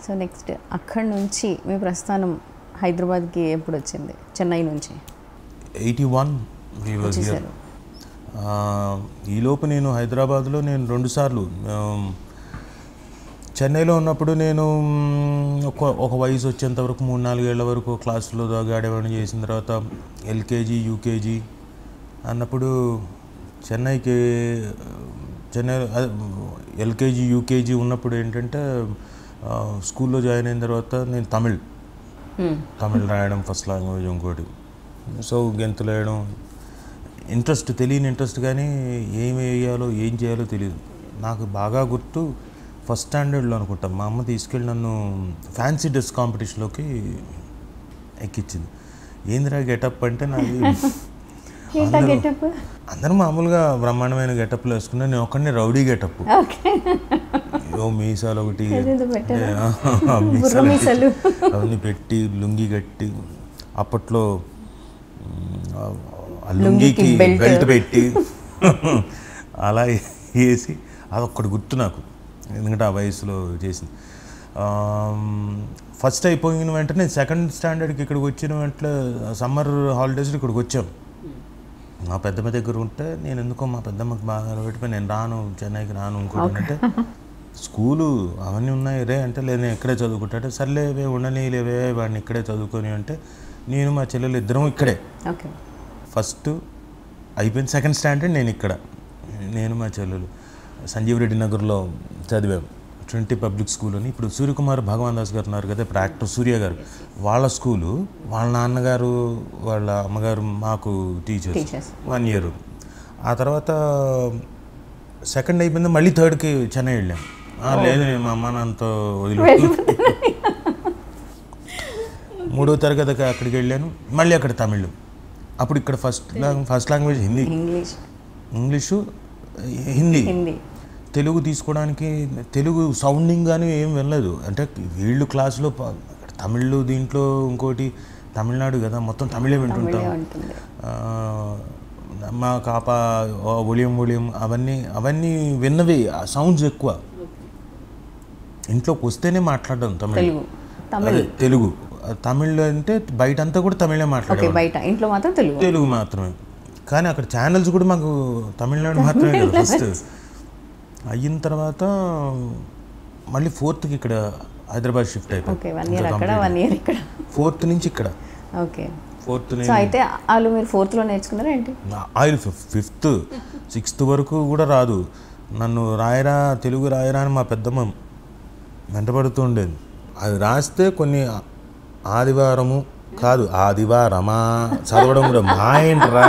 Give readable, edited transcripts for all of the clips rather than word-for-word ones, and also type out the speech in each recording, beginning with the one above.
So next అక్కడి నుంచి మీ ప్రస్థానం హైదరాబాద్కి ఎప్పుడు వచ్చింది? చెన్నై నుంచి 81 వచ్చేసారు. ఈలోపు నేను హైదరాబాద్లో నేను 2 సార్లు చెన్నైలో ఉన్నప్పుడు నేను ఒక వయసు వచ్చేంత వరకు 3-4 ఏళ్ల వరకు క్లాసులో ఆడేవాడిని. చేసిన తర్వాత ఎల్కేజీ యూకేజీ అన్నప్పుడు చెన్నై ఎల్కేజీ యూకేజీ ఉన్నప్పుడు ఏంటంటే స్కూల్లో జాయిన్ అయిన తర్వాత నేను తమిళ్ రాయడం ఫస్ట్ లాంగ్వేజ్, ఇంకోటి సో గెంతులు వేయడం తెలియని ఇంట్రెస్ట్, కానీ ఏం వేయాలో ఏం చేయాలో తెలియదు. నాకు బాగా గుర్తు ఫస్ట్ స్టాండర్డ్లో అనుకుంటా మా అమ్మ తీసుకెళ్ళి నన్ను ఫ్యాన్సీ డ్రెస్ కాంపిటీషన్లోకి ఎక్కించింది. ఏందిరా గెటప్ అంటే నాది అందరూ మామూలుగా బ్రహ్మాండమైన గెటప్లు వేసుకున్నా, నేను ఒక్కడిని రౌడీ గెటప్. మీసాలు ఒకటి అవన్నీ పెట్టి లుంగి కట్టి, అప్పట్లో లుంగికి బెల్ట్ పెట్టి అలా వేసి అదొక్కటి గుర్తు నాకు, ఎందుకంటే ఆ వయసులో చేసింది. ఫస్ట్ అయిపోయిన వెంటనే సెకండ్ స్టాండర్డ్కి ఇక్కడికి వచ్చిన వెంటనే సమ్మర్ హాలిడేస్లో ఇక్కడికి వచ్చాం. మా పెద్దమ్మ దగ్గర ఉంటే నేను ఎందుకో మా పెద్దమ్మకి బాగా పెట్టిపోయి నేను రాను, చెన్నైకి రాను. ఇంకోటి అంటే స్కూలు అవన్నీ ఉన్నాయి రే అంటే, లేదు నేను ఇక్కడే చదువుకుంటే, సర్లేవే ఉండనీలేవే వాడిని ఇక్కడే చదువుకొని అంటే, నేను మా చెల్లెలు ఇద్దరం ఇక్కడే. ఫస్ట్ అయిపోయింది సెకండ్ స్టాండర్డ్ నేను ఇక్కడ, నేను మా చెల్లెలు సంజీవ్ రెడ్డి నగర్లో చదివాము. ట్వంటీ పబ్లిక్ స్కూల్ అని. ఇప్పుడు సూర్యకుమార్ భగవాన్ దాస్ గారు ఉన్నారు కదా, ఇప్పుడు యాక్టర్ సూర్య గారు, వాళ్ళ స్కూలు, వాళ్ళ నాన్నగారు వాళ్ళ అమ్మగారు మాకు టీచర్స్ 1 year. ఆ తర్వాత సెకండ్ అయిపోయింది, మళ్ళీ థర్డ్కి చెన్నై వెళ్ళాం. లేదు నేను మా అమ్మ నాన్నతో వదిలి 3వ తరగతికి అక్కడికి వెళ్ళాను. మళ్ళీ అక్కడ తమిళ్. అప్పుడు ఇక్కడ first language English, Hindi. Telugu తీసుకోవడానికి తెలుగు సౌండింగ్ కానీ ఏం వెళ్ళలేదు. అంటే వీళ్ళు క్లాసులో తమిళ్, దీంట్లో ఇంకోటి తమిళనాడు కదా, మొత్తం తమిళే వింటుంటాం. మా కాప ఒలియం అవన్నీ విన్నవి సౌండ్స్ ఎక్కువ. ఇంట్లోకి వస్తేనే మాట్లాడడం తెలుగు. తమిళ్ అంటే బయట అంతా కూడా తమిళే మాట్లాడారు, తెలుగు మాత్రమే. కానీ అక్కడ ఛానల్స్ కూడా మాకు తమిళనాడు మాత్రమే కదా ఫస్ట్. అయిన తర్వాత మళ్ళీ 4th ఇక్కడ హైదరాబాద్ షిఫ్ట్ అయిపోయింది. 4th నుంచి ఇక్కడ. 4th అయితే వాళ్ళు మీరు 4th లో నేర్చుకున్నారా ఏంటి? ఆయిల్ 5th 6th వరకు కూడా రాదు. నన్ను రాయరా తెలుగు రాయరా అని మా పెద్దమ్మ వెంటబడుతూ ఉండేది. అది రాస్తే కొన్ని ఆదివారము కాదు ఆదివారమా చదవడం కూడా మా ఏంట్రా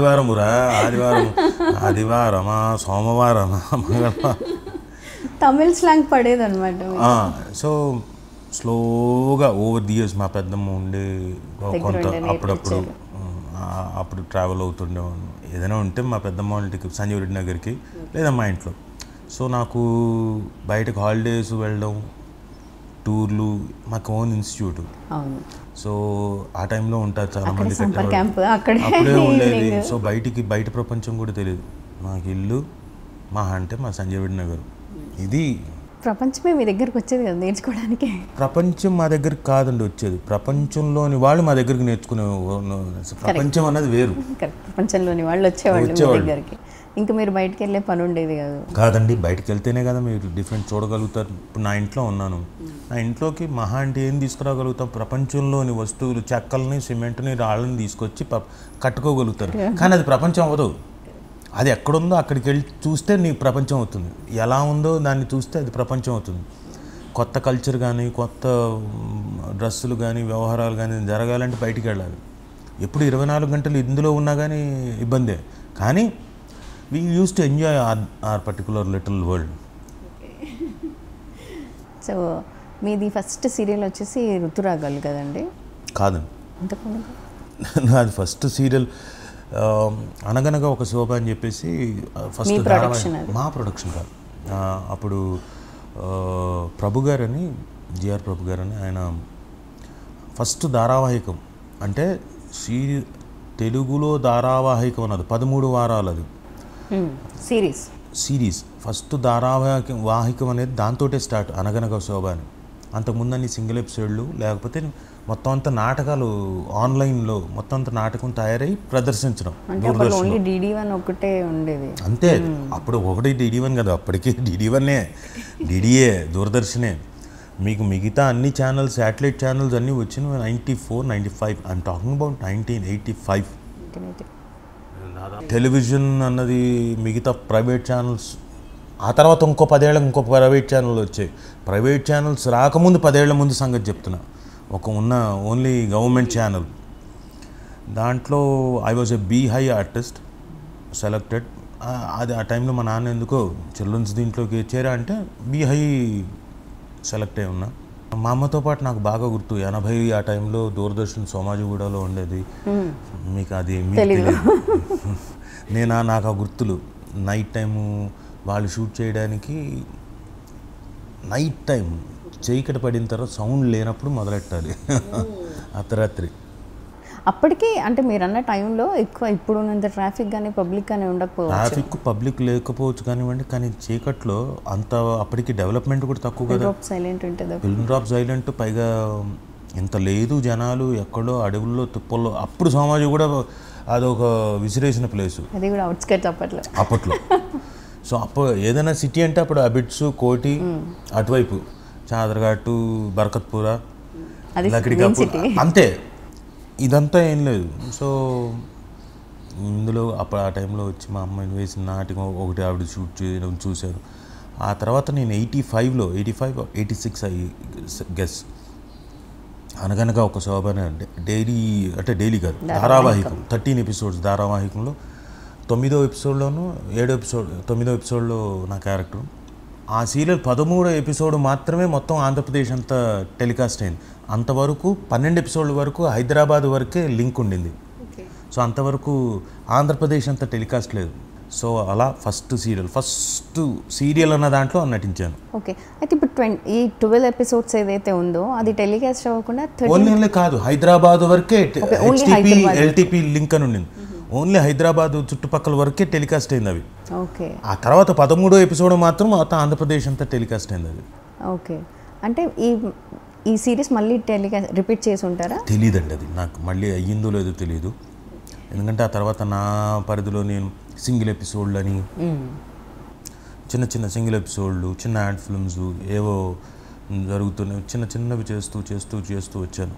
ఆదివారమా సోమవారమా తమిళ్ స్లాంగ్ పడేది అనమాట. సో స్లోగా ఓవర్ ది ఇయర్స్ మా పెద్దమ్మ ఉండి కొంత అప్పుడు ట్రావెల్ అవుతుండేవాడిని. ఏదైనా ఉంటే మా పెద్దమ్మ వాళ్ళకి సంజీవ్ రెడ్డి నగర్కి లేదా మా ఇంట్లో. సో నాకు బయటకు హాలిడేస్ వెళ్ళడం, టూర్లు, మాకు ఓన్ ఇన్స్టిట్యూట్. సో ఆ టైంలో ఉంటారు చాలామంది, అప్పుడే ఉండేది. సో బయట ప్రపంచం కూడా తెలియదు. మాకు ఇల్లు అంటే మా సంజయ్ రెడ్డి నగర్. ఇది ప్రపంచమే మీ దగ్గరికి వచ్చేది కదా నేర్చుకోవడానికి. ప్రపంచం మా దగ్గరికి కాదండి వచ్చేది, ప్రపంచంలోని వాళ్ళు మా దగ్గరికి నేర్చుకునే. ప్రపంచం అన్నది వేరు, ప్రపంచంలోని వాళ్ళు వచ్చేవాళ్ళు దగ్గరికి. ఇంకా మీరు బయటకు వెళ్ళే పని ఉండేది కాదండి. బయటకు వెళ్తేనే కదా మీరు డిఫరెంట్ చూడగలుగుతారు. ఇప్పుడు నా ఇంట్లో ఉన్నాను, నా ఇంట్లోకి మహా అంటే ఏం తీసుకురాగలుగుతాం? ప్రపంచంలోని వస్తువులు, చెక్కల్ని, సిమెంట్ని, రాళ్ళని తీసుకొచ్చి కట్టుకోగలుగుతారు. కానీ అది ప్రపంచం అవ్వదు. అది ఎక్కడుందో అక్కడికి వెళ్ళి చూస్తే నీ ప్రపంచం అవుతుంది. ఎలా ఉందో దాన్ని చూస్తే అది ప్రపంచం అవుతుంది. కొత్త కల్చర్ కానీ, కొత్త డ్రెస్సులు కానీ, వ్యవహారాలు కానీ జరగాలంటే బయటికి వెళ్ళాలి. ఎప్పుడు 24 గంటలు ఇందులో ఉన్నా కానీ ఇబ్బందే. కానీ we used to enjoy our particular little world. So మీది ఫస్ట్ సీరియల్ వచ్చేసి ఋతురాగాలు కదండి? కాదండి, నాది ఫస్ట్ సీరియల్ అనగనగా ఒక శోభ అని చెప్పేసి ఫస్ట్ మా ప్రొడక్షన్ కాదు. అప్పుడు ప్రభు గారని, జిఆర్ ప్రభు గారని, ఆయన ఫస్ట్ ధారావాహికం అంటే తెలుగులో ధారావాహికం అన్నది 13 వారాలు. అది సిరీస్ ఫస్ట్ ధారావాహికం అనేది దాంతోటే స్టార్ట్, అనగనగా శోభ అని. అంతకుముందు అన్ని సింగిల్ ఎపిసోడ్లు, లేకపోతే మొత్తం అంతా నాటకాలు ఆన్లైన్లో మొత్తం అంతా నాటకం తయారై ప్రదర్శించడం. ఓన్లీ DD1 ఒకటే ఉండేది అంతే. అప్పుడు ఒకటి DD1 కదా, అప్పటికి DD1ఏ, DDA, దూరదర్శనే. మీకు మిగతా అన్ని ఛానల్స్, శాటిలైట్ ఛానల్స్ అన్నీ వచ్చినవి 94, 95. I'm talking about 1985. టెలివిజన్ అన్నది మిగతా ప్రైవేట్ ఛానల్స్ ఆ తర్వాత ఇంకో 10 ఏళ్ళకి ఇంకో ప్రైవేట్ ఛానల్ వచ్చాయి. ప్రైవేట్ ఛానల్స్ రాకముందు 10 ఏళ్ల ముందు సంగతి చెప్తున్నా. ఉన్న ఓన్లీ గవర్నమెంట్ ఛానల్, దాంట్లో I was a B high artist selected. అది ఆ టైంలో మా నాన్న ఎందుకో చిల్డ్రన్స్ దీంట్లోకి చేరా అంటే బీ హై సెలెక్ట్ అయి ఉన్నా. మా అమ్మతో పాటు నాకు బాగా గుర్తు 80 ఆ టైంలో దూరదర్శన్ సోమాజిగూడలో ఉండేది. మీకు అది మీకు తెలియదు. నాకు ఆ గుర్తులు. నైట్ టైము వాళ్ళు షూట్ చేయడానికి నైట్ టైం చీకటి పడిన తర్వాత సౌండ్ లేనప్పుడు మొదలెట్టాలి అర్ధరాత్రి. అప్పటికి అంటే మీరు అన్న టైంలో ఎక్కువ ఇప్పుడు ఉన్నంత ట్రాఫిక్ కానీ పబ్లిక్ కానీ ఉండకపోవచ్చు. పబ్లిక్ లేకపోవచ్చు కానివ్వండి, కానీ చీకట్లో అంత అప్పటికి డెవలప్మెంట్ కూడా తక్కువ కదా. సైలెంట్ ఉంటుంది, పిన్ డ్రాప్ సైలెంట్. పైగా ఇంత లేదు, జనాలు ఎక్కడో అడవుల్లో తుప్పల్లో. అప్పుడు సమాజం కూడా అదొక విసిరేసిన ప్లేసు, అది కూడా అవుట్స్కట్స్ అప్పట్లో. సో అప్పుడు ఏదైనా సిటీ అంటే అప్పుడు అబిడ్స్, కోటి, అటువైపు చాదర్ఘాటు, బర్కత్పుర, లక్డికాపూర్, అంతే. ఇదంతా ఏం లేదు. సో ఇందులో అప్పుడు ఆ టైంలో వచ్చి మా అమ్మాయిని వేసిన నాటకం ఒకటి ఆవిడ షూట్ చేయడం చూశాను. ఆ తర్వాత నేను 85, 86 అయ్యి గెస్ అనగనగా ఒక శోభన డైలీ కాదు, ధారావాహికం 13 ఎపిసోడ్స్ ధారావాహికంలో 9వ ఎపిసోడ్లోనూ 9వ ఎపిసోడ్లో నా క్యారెక్టర్. ఆ సీరియల్ 13వ ఎపిసోడ్ మాత్రమే మొత్తం ఆంధ్రప్రదేశ్ అంతా టెలికాస్ట్ అయింది. అంతవరకు 12 ఎపిసోడ్ల వరకు హైదరాబాద్ వరకే లింక్ ఉండింది. సో అంతవరకు ఆంధ్రప్రదేశ్ అంతా టెలికాస్ట్ లేదు. సో అలా ఫస్ట్ సీరియల్ అన్న దాంట్లో నటించాను. ఓకే, అయితే ఇప్పుడు ఈ 12 ఎపిసోడ్స్ ఏదైతే ఉందో అది టెలికాస్ట్ అవ్వకుండా ఓన్లీ కాదు, హైదరాబాద్ వరకే LTP లింక్ అని ఉండింది. ఓన్లీ హైదరాబాద్ చుట్టుపక్కల వరకే టెలికాస్ట్ అయింది అవి. ఓకే, ఆ తర్వాత 13వ ఎపిసోడ్ మాత్రం మొత్తం ఆంధ్రప్రదేశ్ అంతా టెలికాస్ట్ అయింది అది. ఓకే, అంటే ఈ సిరీస్ మళ్ళీ రిపీట్ చేసి ఉంటారా? తెలియదండి, అది నాకు మళ్ళీ అయ్యిందో లేదో తెలియదు. ఎందుకంటే ఆ తర్వాత నా పరిధిలో నేను సింగిల్ ఎపిసోడ్లు అని చిన్న సింగిల్ ఎపిసోడ్లు, చిన్న యాడ్ ఫిల్మ్స్ ఏవో జరుగుతున్నాయి. చిన్నవి చేస్తూ వచ్చాను,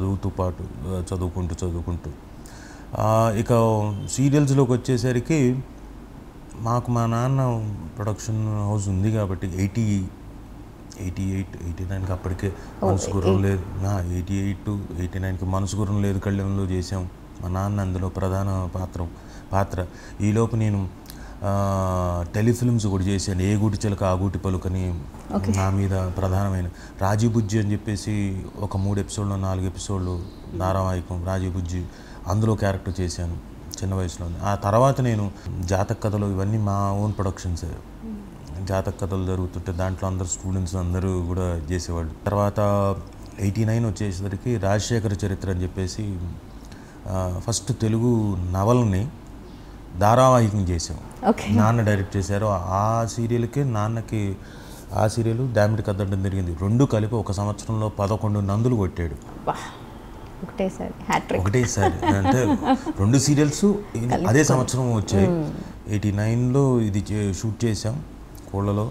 చదువుకుంటూ. ఇక సీరియల్స్లోకి వచ్చేసరికి మాకు మా నాన్న ప్రొడక్షన్ హౌస్ ఉంది కాబట్టి 88, 89కి అప్పటికే మనసు గుర్రం లేదు. 88 to 89కి మనసు గుర్రం లేదు కళ్యాణంలో చేసాం. మా నాన్న అందులో ప్రధాన పాత్ర. ఈలోపు నేను టెలిఫిల్మ్స్ కూడా చేశాను. ఏ గూటి చిలక ఆ గూటి పలుకని నా మీద ప్రధానమైన రాజీ బుజ్జి అని చెప్పేసి ఒక 3 ఎపిసోడ్లు 4 ఎపిసోడ్లు ధారావాహికం రాజీ బుజ్జి, అందులో క్యారెక్టర్ చేశాను చిన్న వయసులోనే. ఆ తర్వాత నేను జాతక కథలు ఇవన్నీ మా ఓన్ ప్రొడక్షన్సే. జాతక కథలు జరుగుతుంటే దాంట్లో అందరు స్టూడెంట్స్ అందరూ కూడా చేసేవాళ్ళు. తర్వాత 89 వచ్చేసరికి రాజశేఖర చరిత్ర అని చెప్పేసి ఫస్ట్ తెలుగు నవల్ని ధారావాహికం చేసాం. నాన్న డైరెక్ట్ చేశారు. ఆ సీరియల్కి నాన్నకి ఆ సీరియల్ డామిడ్ కద్దడం జరిగింది. 2 కలిపి ఒక సంవత్సరంలో 11 నందులు కొట్టాడు ఒకటేసారి. అంటే 2 సీరియల్స్ అదే సంవత్సరం వచ్చాయి. 89లో ఇది షూట్ చేసాం కోళ్ళలో.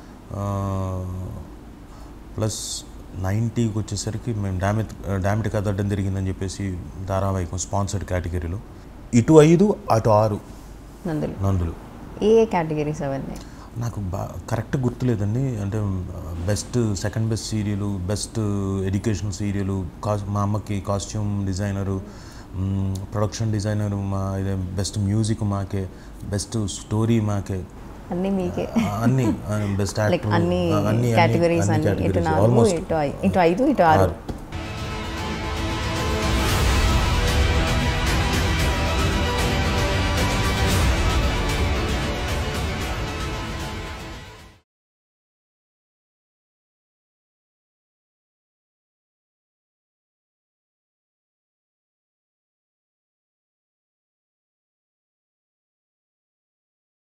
ప్లస్ 90కి వచ్చేసరికి మేము డామిడ్ కదడం జరిగిందని చెప్పేసి ధారావాహికం స్పాన్సర్డ్ కేటగిరీలో. ఇటు 5 అటు 6 నందులు. ఏ కేటగిరీస్ అవన్నీ నాకు కరెక్ట్ గుర్తులేదండి. అంటే second best serial, best educational serial, మా అమ్మకి కాస్ట్యూమ్ డిజైనరు, ప్రొడక్షన్ డిజైనరు ఇదే, బెస్ట్ మ్యూజిక్ మాకే, బెస్ట్ స్టోరీ మాకే, అన్నీ మీకే. అన్ని బెస్ట్ యాక్టర్, అన్ని కేటగిరీస్, ఆల్మోస్ట్ ఇటు 5 ఇటు 6.